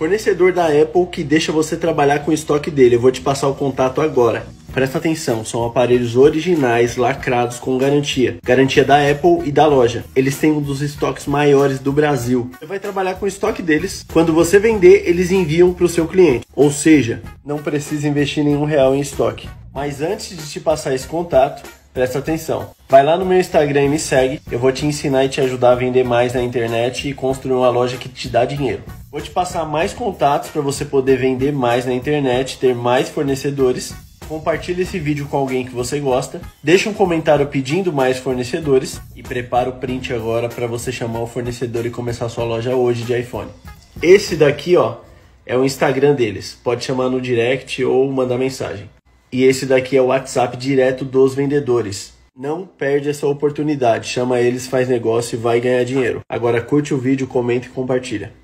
Fornecedor da Apple que deixa você trabalhar com o estoque dele. Eu vou te passar o contato agora. Presta atenção, são aparelhos originais, lacrados com garantia. Garantia da Apple e da loja. Eles têm um dos estoques maiores do Brasil. Você vai trabalhar com o estoque deles. Quando você vender, eles enviam para o seu cliente. Ou seja, não precisa investir nenhum real em estoque. Mas antes de te passar esse contato, presta atenção. Vai lá no meu Instagram e me segue. Eu vou te ensinar e te ajudar a vender mais na internet e construir uma loja que te dá dinheiro. Vou te passar mais contatos para você poder vender mais na internet, ter mais fornecedores. Compartilhe esse vídeo com alguém que você gosta. Deixa um comentário pedindo mais fornecedores. E prepara o print agora para você chamar o fornecedor e começar sua loja hoje de iPhone. Esse daqui, ó, é o Instagram deles. Pode chamar no direct ou mandar mensagem. E esse daqui é o WhatsApp direto dos vendedores. Não perde essa oportunidade. Chama eles, faz negócio e vai ganhar dinheiro. Agora curte o vídeo, comenta e compartilha.